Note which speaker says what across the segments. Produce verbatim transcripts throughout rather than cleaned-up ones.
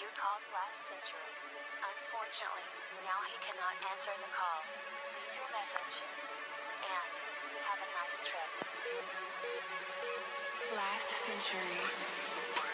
Speaker 1: You called last century. Unfortunately, now he cannot answer the call. Leave your message. And have a nice trip.
Speaker 2: Last century.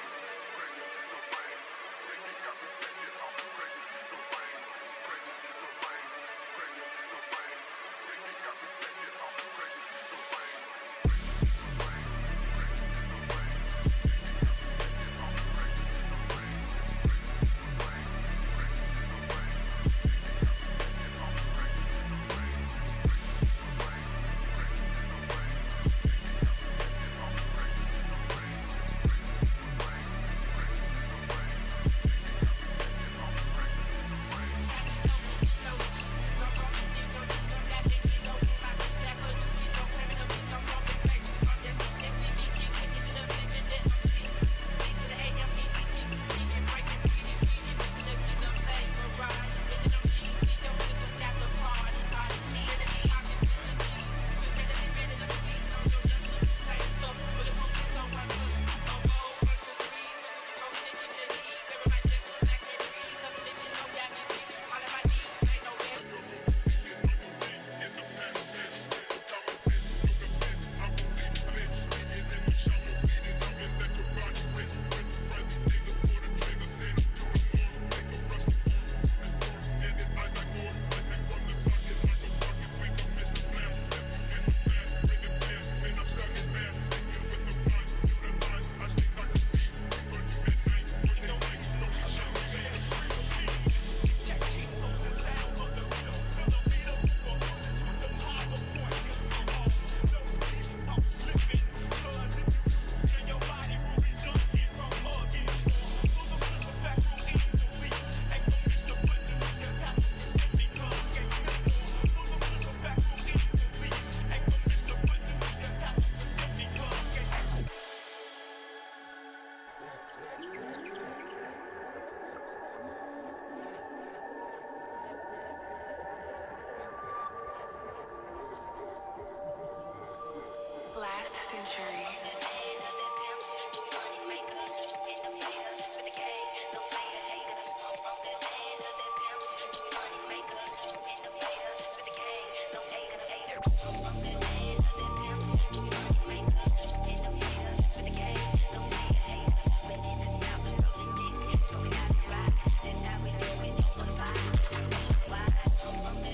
Speaker 2: Last century.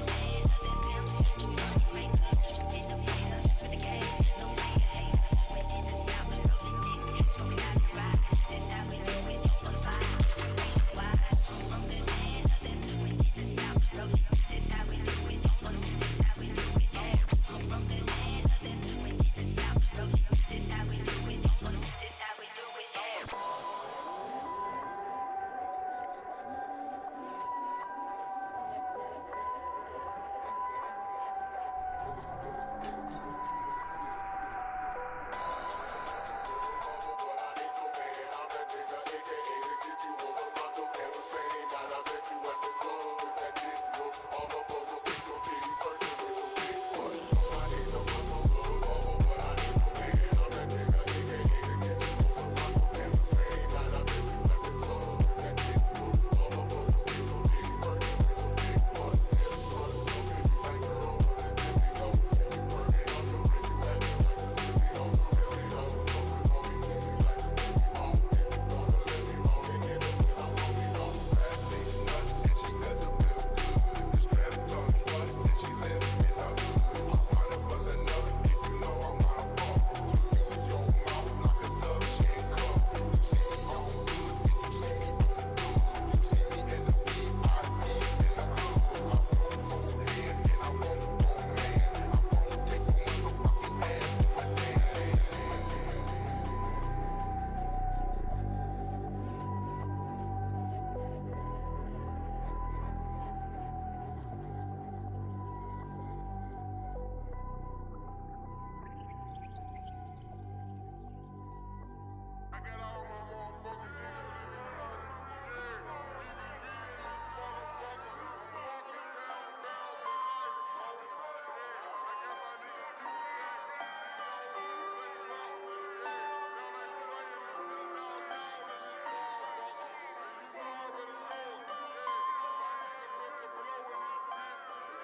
Speaker 3: With the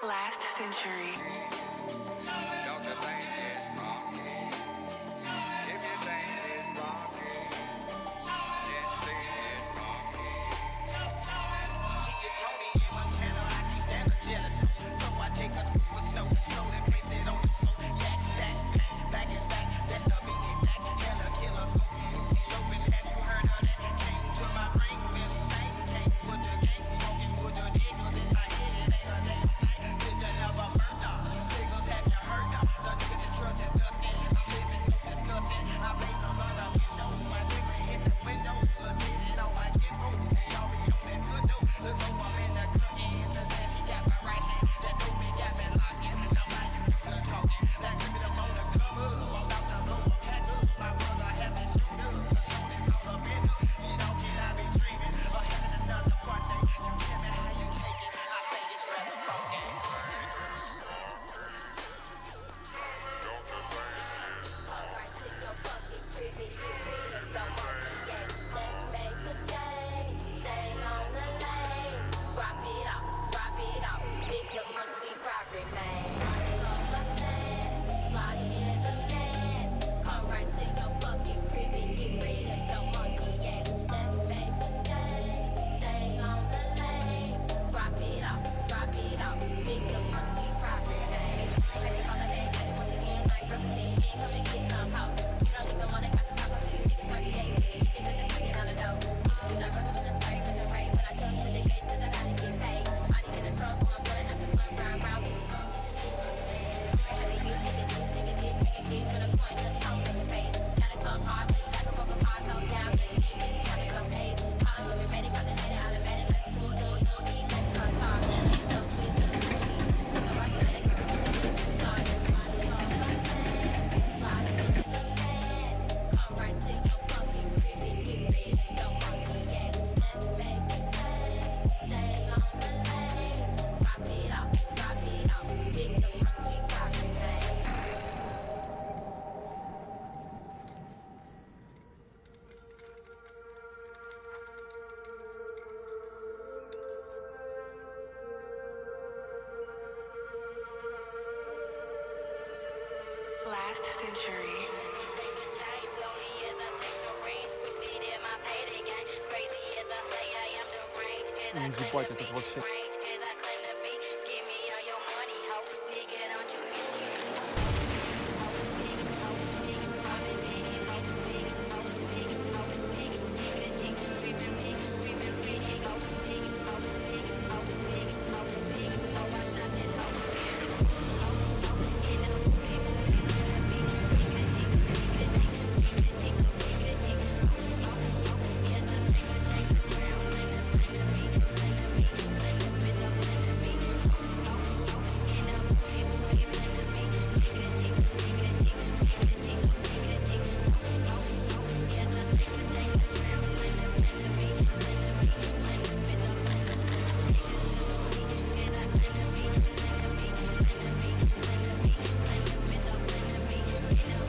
Speaker 2: Last century.
Speaker 3: Don't the lane is funky. If you think it's funky, then say it's funky.
Speaker 4: Genius Tony in my channel, I can't stand the jealous. So I take a scoop of snow, slow and place it on the slow. Yak, sack, pack, back and back, that's the beat exact. Killer, killer, scoop, open. Have you heard of that? Came to my ring, really sang. Came with the gang, walking with the niggas in my head. It ain't a day night, vision of a murder. Niggas have you heard of? The nigga just trust is dusting. I'm living so disgusting. I blaze them on the window. My nigga hit the window. Plus hit it on my kid. Oh, they all be on that good dope. Look, oh, I'm in the good end. The left, he got my right hand. That dope, he got me locking. Nobody good talking. Now give me the phone to come up. All out the blow, I'm packed up. My brother having shoot up. Cause it's all up in up. You know, can I be dreaming of having another fun day? You tell me how you take it. I say it's rather funky.
Speaker 2: Last century.
Speaker 5: Ебать, этот вообще